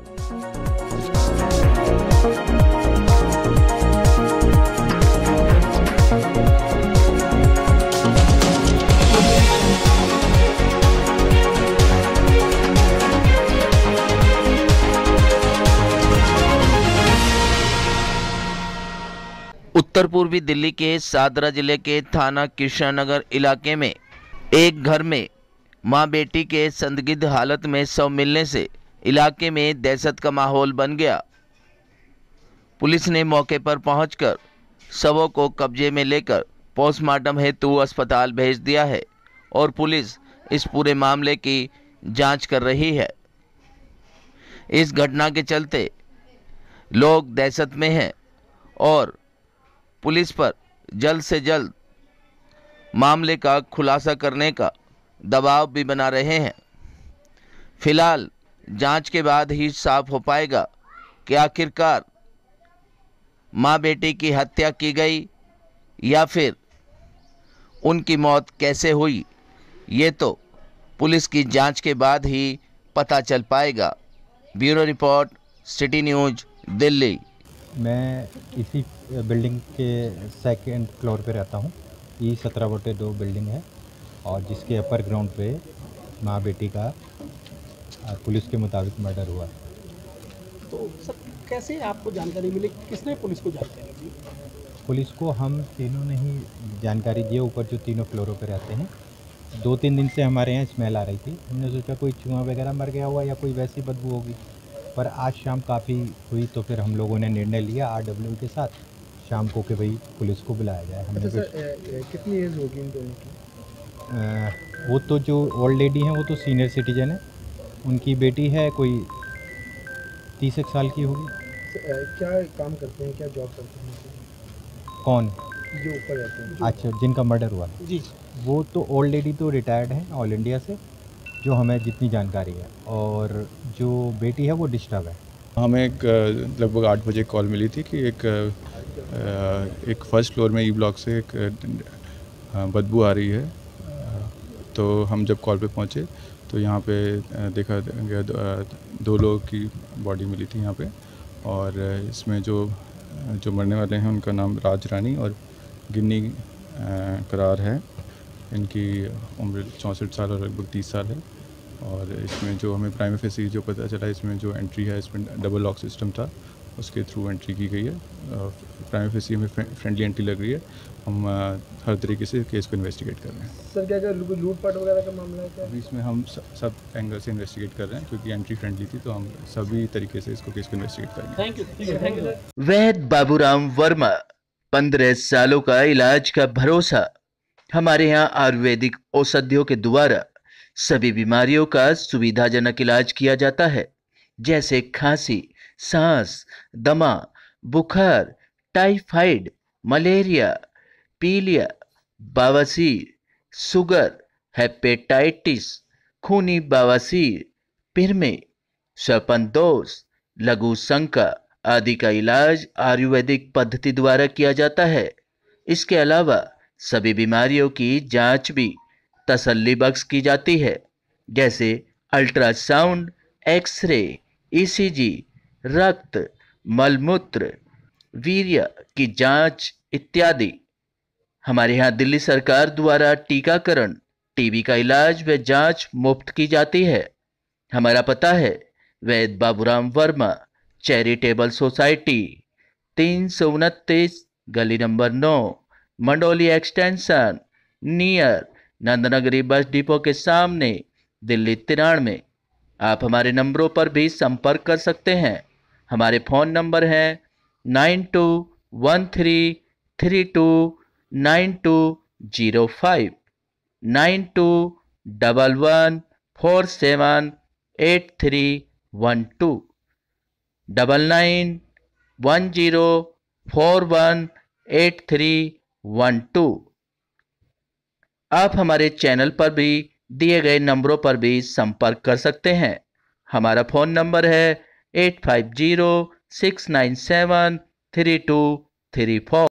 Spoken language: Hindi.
उत्तर पूर्वी दिल्ली के सादरा जिले के थाना कृष्णानगर इलाके में एक घर में मां बेटी के संदिग्ध हालत में शव मिलने से इलाके में दहशत का माहौल बन गया। पुलिस ने मौके पर पहुंचकर शवों को कब्जे में लेकर पोस्टमार्टम हेतु अस्पताल भेज दिया है और पुलिस इस पूरे मामले की जांच कर रही है। इस घटना के चलते लोग दहशत में हैं और पुलिस पर जल्द से जल्द मामले का खुलासा करने का दबाव भी बना रहे हैं। फिलहाल जांच के बाद ही साफ हो पाएगा कि आखिरकार मां बेटी की हत्या की गई या फिर उनकी मौत कैसे हुई, ये तो पुलिस की जांच के बाद ही पता चल पाएगा। Bureau report, city news, Delhi. मैं इसी बिल्डिंग के सेकंड फ्लोर पे रहता हूँ। ये 17/2 बिल्डिंग है और जिसके अपर ग्राउंड पे माँ बेटी का पुलिस के मुताबिक मर्डर हुआ। तो सर कैसे आपको जानकारी मिली, किसने पुलिस को जानकारी दी? पुलिस को हम तीनों ने ही जानकारी दी। ऊपर जो तीनों फ्लोरों पे रहते हैं, 2-3 दिन से हमारे यहाँ स्मेल आ रही थी। हमने सोचा कोई चूहा वगैरह मर गया हुआ या कोई वैसी बदबू होगी, पर आज शाम काफ़ी हुई तो फिर हम लोगों ने निर्णय लिया RW के साथ शाम को कि भाई पुलिस को बुलाया जाए। हमने कितनी एज होगी इन दोनों की? वो तो जो ओल्ड लेडी हैं वो तो सीनियर सिटीजन है, उनकी बेटी है कोई 30 साल की होगी। क्या काम करते हैं, क्या जॉब करते हैं? कौन? जो ऊपर रहते हैं। अच्छा, जिनका मर्डर हुआ जी, वो तो ओल्ड लेडी तो रिटायर्ड है ऑल इंडिया से, जो हमें जितनी जानकारी है, और जो बेटी है वो डिस्टर्ब है। हमें एक लगभग 8 बजे कॉल मिली थी कि एक फर्स्ट फ्लोर में ई ब्लॉक से एक बदबू आ रही है। तो हम जब कॉल पे पहुंचे तो यहाँ पे देखा गया 2 लोगों की बॉडी मिली थी यहाँ पे, और इसमें जो मरने वाले हैं उनका नाम राज रानी और गिन्नी करार है। इनकी उम्र 64 साल और लगभग 30 साल है। और इसमें जो हमें प्राइम फेसी जो पता चला, इसमें जो एंट्री है इसमें डबल लॉक सिस्टम था, उसके थ्रू एंट्री की गई है। प्राइम फेसी हमें फ्रेंडली एंट्री लग रही है। हम हर तरीके से केस को इन्वेस्टिगेट कर रहे हैं। सर क्या लूटपाट वगैरह का मामला है क्या? अभी इसमें हम सब एंगल से इन्वेस्टिगेट कर रहे हैं, क्योंकि एंट्री फ्रेंडली थी तो हम सभी तरीके से इसको केस को इन्वेस्टिगेट करेंगे। Thank you. वैद्य बाबूराम वर्मा, 15 सालों का इलाज का भरोसा। हमारे यहाँ आयुर्वेदिक औषधियों के द्वारा सभी बीमारियों का सुविधाजनक इलाज किया जाता है, जैसे खांसी, सांस, दमा, बुखार, टाइफाइड, मलेरिया, पीलिया, बवासीर, शुगर, हेपेटाइटिस, खूनी बवासीर, पिरमे, श्वसन लघु शंका आदि का इलाज आयुर्वेदिक पद्धति द्वारा किया जाता है। इसके अलावा सभी बीमारियों की जांच भी तसल्ली बख्श की जाती है, जैसे अल्ट्रासाउंड, एक्सरे, ECG, रक्त, मलमूत्र, वीर्य की जांच इत्यादि। हमारे यहाँ दिल्ली सरकार द्वारा टीकाकरण, टीबी का इलाज व जांच मुफ्त की जाती है। हमारा पता है वैद्य बाबूराम वर्मा चैरिटेबल सोसाइटी, 329 गली number 9, Mandoli extension, near Nandnagari bus depot के सामने, दिल्ली 93। आप हमारे नंबरों पर भी संपर्क कर सकते हैं। हमारे फ़ोन नंबर हैं 9213329205, 9211478312, 9910418312। आप हमारे चैनल पर भी दिए गए नंबरों पर भी संपर्क कर सकते हैं। हमारा फ़ोन नंबर है 8506973234।